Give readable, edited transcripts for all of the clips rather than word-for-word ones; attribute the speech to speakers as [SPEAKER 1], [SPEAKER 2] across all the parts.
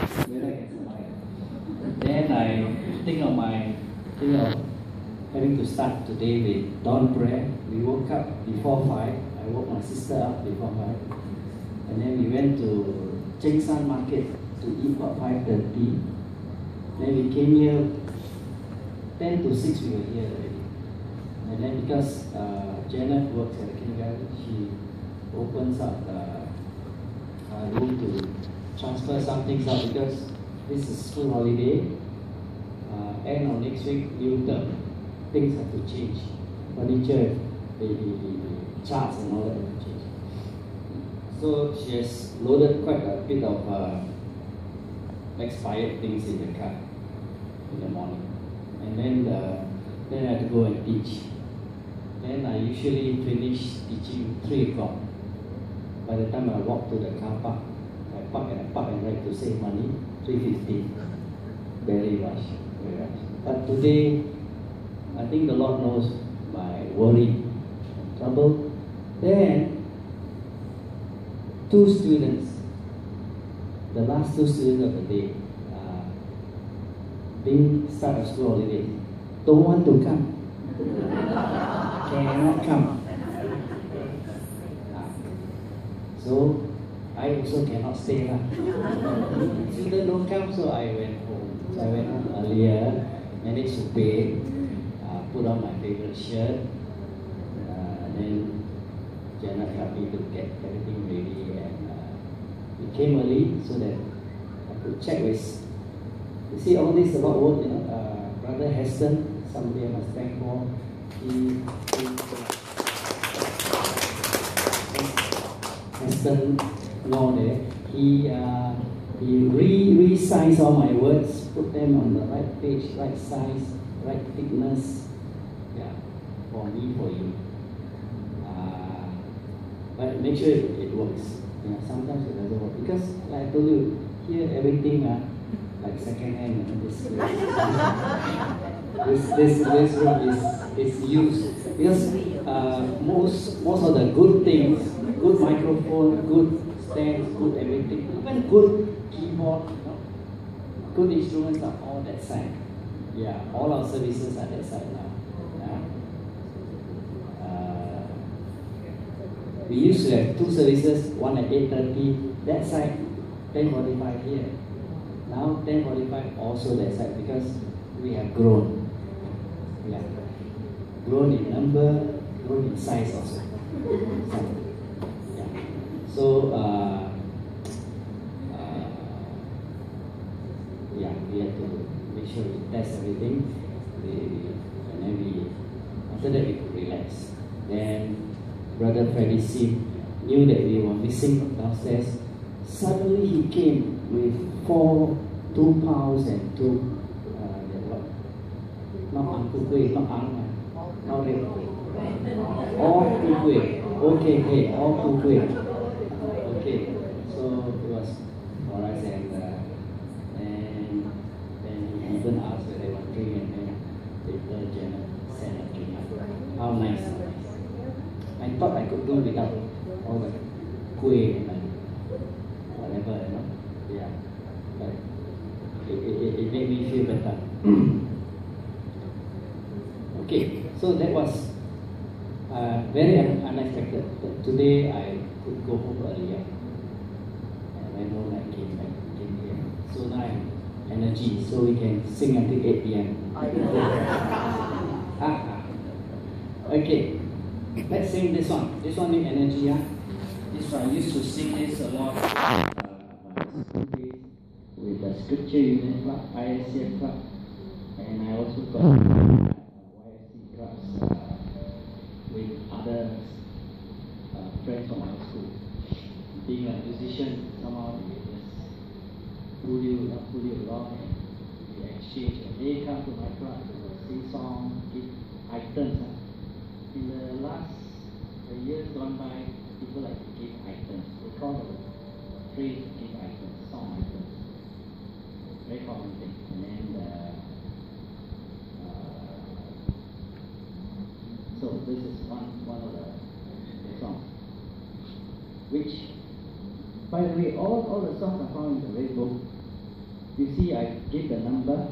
[SPEAKER 1] whether I can survive. Then I think of having to start today with dawn prayer. We woke up before 5. I woke my sister up before 5. And then we went to Cheng San Market to eat about 5:30. Then we came here 10 to 6 we were here already. And then because Janet works at the kindergarten, she opens up a room to transfer some things out because this is school holiday. End of next week, new term. Things have to change. Furniture, the charts and all that have to change. So she has loaded quite a bit of expired things in the car in the morning. And then I had to go and teach. Then I usually finish teaching 3 o'clock. By the time I walk to the car park, I park and ride to save money, 3:50. Very rush, very rush. But today, I think the Lord knows my worry, trouble. Then, 2 students, the last 2 students of the day, being start of school holiday, don't want to come. Cannot come. So I also cannot stay lah. Students don't come, so I went home. So I went home earlier, managed to pay, put on my favorite shirt, and then Janet helped me to get everything ready, and we came early so that I could check with. You see, all this about work, Brother Heston, somebody I must thank for. Heston Law there. He resized all my words, put them on the right page, right size, right thickness. Yeah, for me, for you. But make sure it works. Yeah, sometimes it doesn't work because, like I told you, here everything like second hand. This room is used because most of the good things, good microphone, good stands, good everything, even good keyboard, good instruments are all that side. Yeah, all our services are that side now. We used to have 2 services, one at 8:30, that side, 10:45 here. Now 10:45 also that side because we have grown. Yeah. Grown in number, grown in size also. Yeah. So yeah, we have to make sure we test everything. And then after that we could relax. Then Brother Freddie Sim knew that we were missing downstairs. Suddenly he came with 2 pounds and 2 not Uncle Kueh, not Ang, not Red. All 2 kueh. Okay, hey, all 2 kueh. Okay, so it was for us, and then he even asked whether they want to drink, and then later Janet sent a drink. How nice. I thought I could do without all the kueh and whatever, Yeah. But it made me feel better. Okay, so that was very unexpected. But today I could go home earlier. And I know I came here. So now I have energy, so we can sing until 8 p.m. Okay, let's sing this one. This one need energy. This one, I used to sing this a lot with the scripture unit club, ISCF club, and I also got YSC clubs with other friends from our school. Being a musician, somehow we just pull you along, and we exchange. And they come to my club to sing songs, give items. In the years gone by, people like to give items. They call it a phrase, give items, song items. Very common thing. And then, so this is one of the songs. Which, by the way, all the songs are found in the Red Book. You see, I give the number.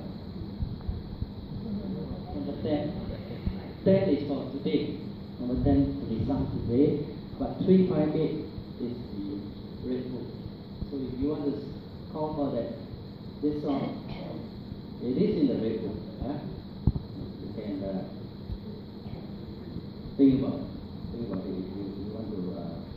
[SPEAKER 1] Number 10. 10 is for today. Number 10 to be sung today. But 358 is the red book. So if you want to call for that, this song, it is in the red book. You can think about it. If you want to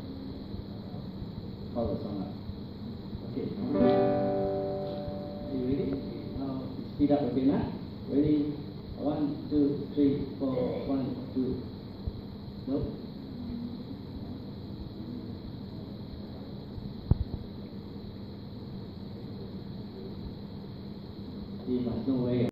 [SPEAKER 1] call the song up. Okay. Are you ready? Now speed up a bit now. Ready? 1, 2, 3, 4, 1, 2. No?